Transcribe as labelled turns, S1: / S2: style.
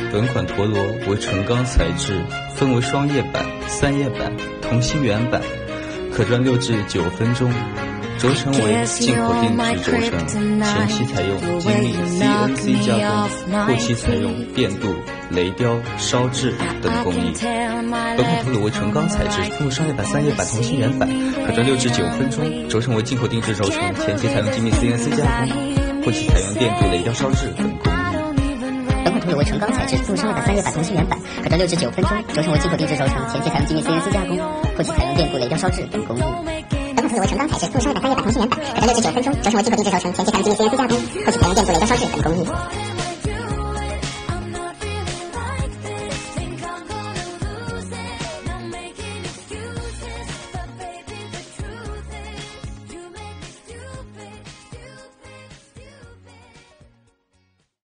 S1: 本款陀螺为纯钢材质，分为双叶板、三叶板、同心圆板，可转6至9分钟。轴承为进口定制轴承，前期采用精密 CNC 加工，后期采用电镀、雷雕、烧制等工艺。本款陀螺为纯钢材质，分为双叶板、三叶板、同心圆板，可转6至9分钟。轴承为进口定制轴承，前期采用精密 CNC 加工，后期采用电镀、雷雕、烧制等工艺。
S2: 本款陀螺为纯钢材质，分为双叶板、三叶板、同心圆板，可转6至9分钟。轴承为进口定制轴承，前期采用精密 CNC 加工，后期采用电镀、雷雕、烧制等工艺。
S3: 本款陀螺为纯钢材质，分为双叶板、三叶板、同心圆板，可转6至9分钟。轴承为进口定制轴承，前期采用精密 CNC 加工，后期采用电镀、雷雕、烧制等工艺。